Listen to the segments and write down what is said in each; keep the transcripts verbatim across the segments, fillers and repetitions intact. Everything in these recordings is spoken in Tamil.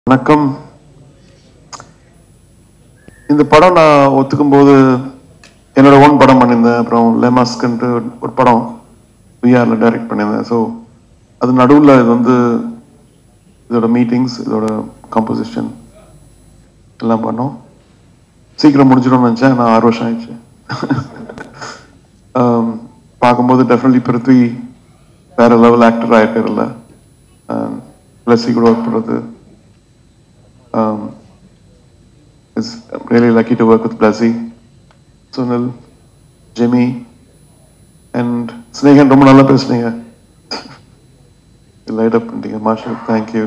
வணக்கம். இந்த படம் நான் ஒத்துக்கும் போது என்னோட ஓன் படம் பண்ணியிருந்தேன். அப்புறம் லெமாஸ்க்குன்ட்டு ஒரு படம் விஆர்ல டைரக்ட் பண்ணியிருந்தேன். ஸோ அது நடுவில் இது வந்து இதோட மீட்டிங்ஸ், இதோட கம்போசிஷன் எல்லாம் பண்ணோம். சீக்கிரம் முடிஞ்சிடும்னு நினச்சேன். நான் ஆறு வருஷம் ஆயிடுச்சு. பார்க்கும்போது டெஃபினெட்லி பிருத்வி வேற லெவல் ஆக்டர் ஆகிருக்காருல்ல. பிளஸ் கூட ஒர்க் பண்ணுறது. Um, it's I'm really lucky to work with Blasi, Sunil, Jimmy, and Snehan. ரொம்ப நல்லா பேசுனீங்க. லைட் அப் பண்ணிட்டீங்க. Masha, thank you.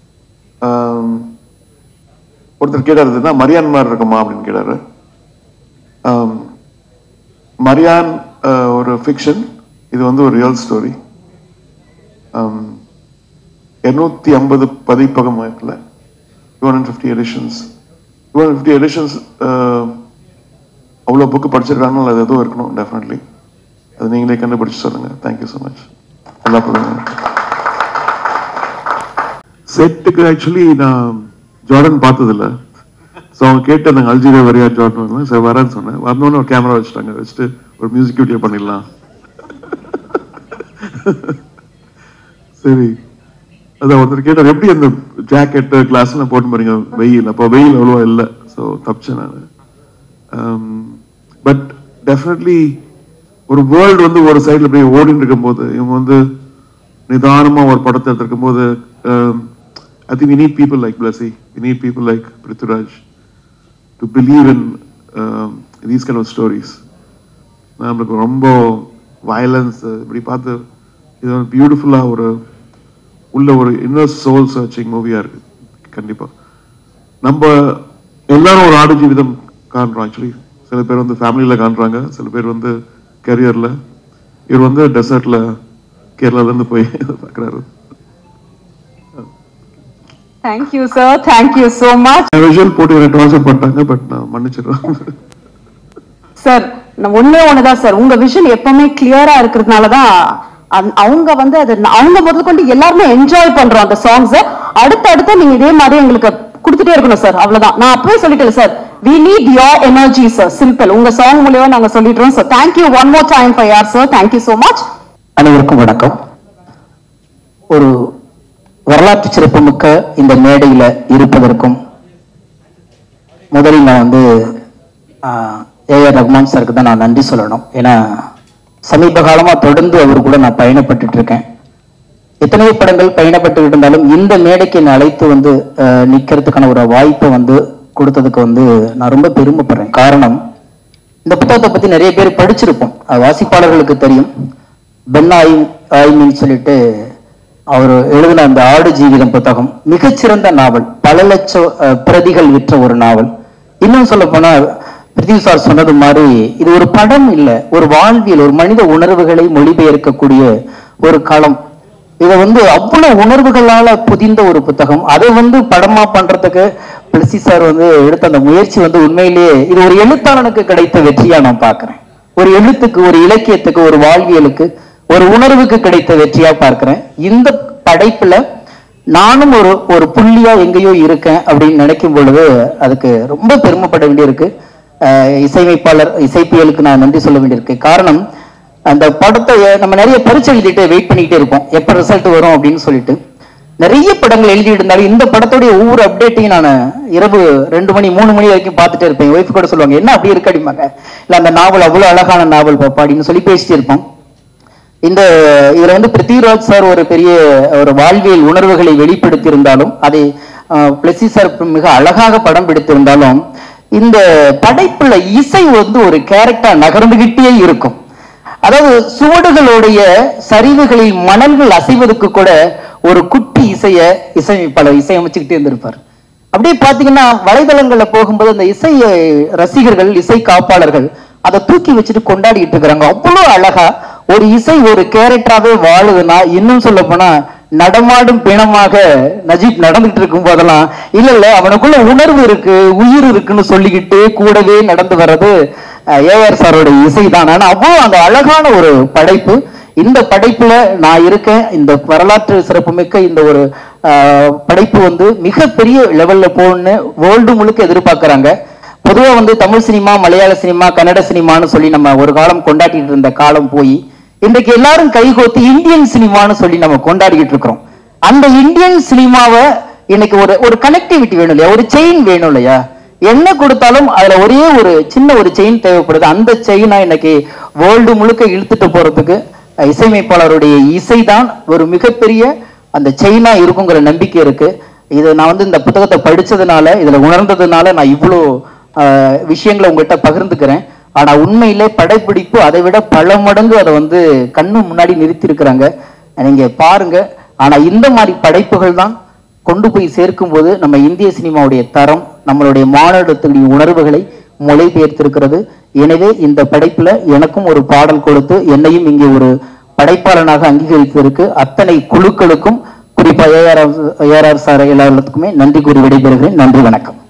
ஒருத்தர் கேட்டாருன்னா மரியான் மாதிரி இருக்குமா அப்படின்னு கேட்டாரு. மரியான் ஒரு ஃபிக்ஷன், இது வந்து ஒரு ரியல் ஸ்டோரி. இருநூத்தி ஐம்பது பதிப்பகம் இருக்குல்ல, two hundred fifty editions. two hundred fifty editions அவ்வளோ புக்கு படிச்சிருக்காங்க. அது எதுவும் இருக்கணும் டெஃபினெட்லி. அது நீங்களே கண்டுபிடிச்சு சொல்லுங்க. Thank you so much. நல்லா பண்ணுங்க. செட்டுக்கு ஆக்சுவலி நான் ஜார்டன் பார்த்ததில்ல. ஸோ அவங்க கேட்டு நாங்கள் அல்ஜீரியா வரையா ஜார்டன் சார் வரேன்னு சொன்னேன். வந்தோன்னு ஒரு கேமரா வச்சுட்டாங்க. வச்சுட்டு ஒரு மியூசிக் வீடியோ பண்ணிடலாம். சரி, அதான் ஒருத்தர் கேட்டார் எப்படி அந்த ஜாக்கெட்டு கிளாஸ்லாம் போட்டு போறீங்க வெயில். அப்போ வெயில் அவ்வளோவா இல்லை. ஸோ தப்பிச்சேன் நான். பட் டெஃபினெட்லி ஒரு வேர்ல்டு வந்து ஒரு சைடில் போய் ஓடிட்டு இருக்கும் போது, இவங்க வந்து நிதானமாக ஒரு படத்தை எடுத்திருக்கும் போது, I think we need people like Blessy, we need people like Prithviraj to believe in these kind of stories. நம்மளுக்கு ரொம்ப வயலன்ஸ் இப்படி பார்த்து இது வந்து பியூட்டிஃபுல்லாக ஒரு உள்ள ஒரு இன்னர் சோல் சர்ச்சிங் மூவியா இருக்கு. கண்டிப்பா நம்ம எல்லாரும் ஒரு ஆடு ஜீவிதம் காண்றோம். ஆக்சுவலி சில பேர் வந்து ஃபேமிலியில காண்றாங்க, சில பேர் வந்து கரியர்ல. இவர் வந்து டெசர்ட்ல கேரளால இருந்து போய் பார்க்கறாரு. Thank you sir, thank you so much. Visual போட்டு என்ன ட்ரான்ஸ்ஃபர் பண்ணிட்டாங்க. பட் நான் மன்னிச்சிடுறேன் சார். நான் ஒண்ணே ஒண்ணுதான் சார், உங்க விஷன் எப்பவுமே கிளியரா இருக்கிறதுனாலதான் அவங்க வந்து அது அவங்க முதல் கொண்டு எல்லாருமே என்ஜாய் பண்றோம் அந்த சாங்ஸ். அடுத்து அடுத்து நீங்க இதே மாதிரி எங்களுக்கு கொடுத்துட்டே இருக்கணும் சார். அவ்வளவுதான். நான் அப்பவே சொல்லிட்டேன் sir, we need your energy sir. Simple. உங்க சாங் மூலமா நாங்க சொல்லிடுறோம் sir. thank you one more time for your sir. thank you so much. அனைவருக்கும் வணக்கம். ஒரு வரலாற்று சிறப்புமிக்க இந்த மேடையில இருப்பதற்கும் முதலில் நான் வந்து ஏ ஆர் ரஹ்மான் சாருக்கு தான் நான் நன்றி சொல்லணும். ஏன்னா சமீப காலமா தொடர்ந்து அவர் கூட நான் பயணப்பட்டு இருக்கேன். எத்தனையோ படங்கள் பயணப்பட்டு இருந்தாலும் இந்த மேடைக்கு என்னை அழைத்து வந்து நிக்கிறதுக்கான ஒரு வாய்ப்பை வந்து கொடுத்ததுக்கு வந்து நான் ரொம்ப பெருமைப்படுறேன். காரணம், இந்த புத்தகத்தை பத்தி நிறைய பேர் படிச்சிருப்போம், வாசிப்பாளர்களுக்கு தெரியும். பென் ஆய் ஆய்மின்னு சொல்லிட்டு அவர் எழுதின அந்த ஆடு ஜீவிதம் புத்தகம் மிகச்சிறந்த நாவல். பல லட்சம் பிரதிகள் விற்ற ஒரு நாவல். இன்னும் சொல்ல போனா பிருத்திவி சார் சொன்னது மாதிரி இது ஒரு படம் இல்ல, ஒரு வாழ்வியல், ஒரு மனித உணர்வுகளை மொழிபெயர்க்கக்கூடிய ஒரு களம். இதை வந்து அவ்வளவு உணர்வுகளால புதிந்த ஒரு புத்தகம். அதை வந்து படமா பண்றதுக்கு பிருத்திவி சார் வந்து எடுத்த அந்த முயற்சி வந்து உண்மையிலேயே இது ஒரு எழுத்தாளனுக்கு கிடைத்த வெற்றியா நான் பாக்குறேன். ஒரு எழுத்துக்கு, ஒரு இலக்கியத்துக்கு, ஒரு வாழ்வியலுக்கு, ஒரு உணர்வுக்கு கிடைத்த வெற்றியா பார்க்கிறேன். இந்த படைப்புல நானும் ஒரு ஒரு புள்ளியா எங்கேயோ இருக்கேன் அப்படின்னு நினைக்கும் பொழுது அதுக்கு ரொம்ப பெருமைப்பட வேண்டியிருக்கு. இசையமைப்பாளர் இசைப்பியலுக்கு நான் நன்றி சொல்ல வேண்டியிருக்கு. காரணம், அந்த படத்தை நம்ம நிறைய பரிசு எழுதிட்டு வெயிட் பண்ணிக்கிட்டே இருப்போம், எப்ப ரிசல்ட் வரும் அப்படின்னு சொல்லிட்டு. நிறைய படங்கள் எழுதி இருந்தாலும் இந்த படத்துடைய ஒவ்வொரு அப்டேட்டையும் நான் இரவு ரெண்டு மணி மூணு மணி வரைக்கும் பார்த்துட்டே இருப்பேன். ஒய்ஃப் கூட சொல்லுவாங்க, என்ன அப்படி இருக்கு அப்படிமாங்க. இல்ல அந்த நாவல் அவ்வளவு அழகான நாவல் பாப்பா அப்படின்னு சொல்லி பேசிட்டு இருப்போம். இந்த இதுல வந்து பிருத்திவிராஜ் சார் ஒரு பெரிய ஒரு வாழ்வியல் உணர்வுகளை வெளிப்படுத்தி இருந்தாலும், அதை பிளஸி சார் மிக அழகாக படம் பிடித்திருந்தாலும், இந்த படைப்புல இசை வந்து ஒரு கேரக்டர் நகர்ந்துகிட்டே இருக்கும். அதாவது சுவடுகளுடைய சரிவுகளில் மணல்கள் அசைவதற்கு கூட ஒரு குட்டி இசைய இசையமைப்பாளர் இசையமைச்சுக்கிட்டே இருந்திருப்பார். அப்படியே பாத்தீங்கன்னா வலைதளங்கள்ல போகும்போது அந்த இசை ரசிகர்கள், இசை காப்பாளர்கள் அதை தூக்கி வச்சுட்டு கொண்டாடிட்டு இருக்கிறாங்க. அவ்வளவு அழகா ஒரு இசை ஒரு கேரக்டராகவே வாழுதுன்னா, இன்னும் சொல்ல போனா நடமாடும் பிணமாக நஜீப் நடந்துட்டு இருக்கும் போதெல்லாம் இல்ல இல்ல அவனுக்குள்ள உணர்வு இருக்கு, உயிர் இருக்குன்னு சொல்லிக்கிட்டு கூடவே நடந்து வர்றது ஏ ஆர் சாரோட இசை தான். ஆனா அவ்வளவு அந்த அழகான ஒரு படைப்பு. இந்த படைப்புல நான் இருக்கேன். இந்த வரலாற்று சிறப்புமிக்க இந்த ஒரு படைப்பு வந்து மிகப்பெரிய லெவல்ல போகணும்னு வேர்ல்டு முழுக்க எதிர்பார்க்கறாங்க. பொதுவா வந்து தமிழ் சினிமா, மலையாள சினிமா, கன்னட சினிமான்னு சொல்லி நம்ம ஒரு காலம் கொண்டாடிட்டு இருந்த காலம் போய் இன்றைக்கு எல்லாரும் கைகோத்து இந்தியன் சினிமான்னு சொல்லி நம்ம கொண்டாடிக்கிட்டு இருக்கிறோம். அந்த இந்தியன் சினிமாவை இன்னைக்கு ஒரு ஒரு கனெக்டிவிட்டி வேணும் இல்லையா, ஒரு செயின் வேணும் இல்லையா. என்ன கொடுத்தாலும் அதுல ஒரே ஒரு சின்ன ஒரு செயின் தேவைப்படுது. அந்த செயினா இன்னைக்கு வேர்ல்டு முழுக்க இழுத்துட்டு போறதுக்கு இசையமைப்பாளருடைய இசைதான் ஒரு மிகப்பெரிய அந்த செயினா இருக்குங்கிற நம்பிக்கை இருக்கு. இது நான் வந்து இந்த புத்தகத்தை படிச்சதுனால, இதுல உணர்ந்ததுனால நான் இவ்வளோ விஷயங்களை உங்ககிட்ட பகிர்ந்துக்கிறேன். ஆனா உண்மையிலே படைப்பிடிப்பு அதை விட பல மடங்கு அதை வந்து கண்ணு முன்னாடி நிறுத்தி இருக்கிறாங்க, நீங்க பாருங்க. ஆனா இந்த மாதிரி படைப்புகள் தான் கொண்டு போய் சேர்க்கும் போது நம்ம இந்திய சினிமாவுடைய தரம், நம்மளுடைய மாநிலத்தினுடைய உணர்வுகளை மொழிபெயர்த்திருக்கிறது. எனவே இந்த படைப்புல எனக்கும் ஒரு பாடல் கொடுத்து என்னையும் இங்கே ஒரு படைப்பாளனாக அங்கீகரித்திருக்கு அத்தனை குழுக்களுக்கும், குறிப்பா ஏஆர் ஏஆர் சார் எல்லாத்துக்குமே நன்றி கூறி விடைபெறுகிறேன். நன்றி, வணக்கம்.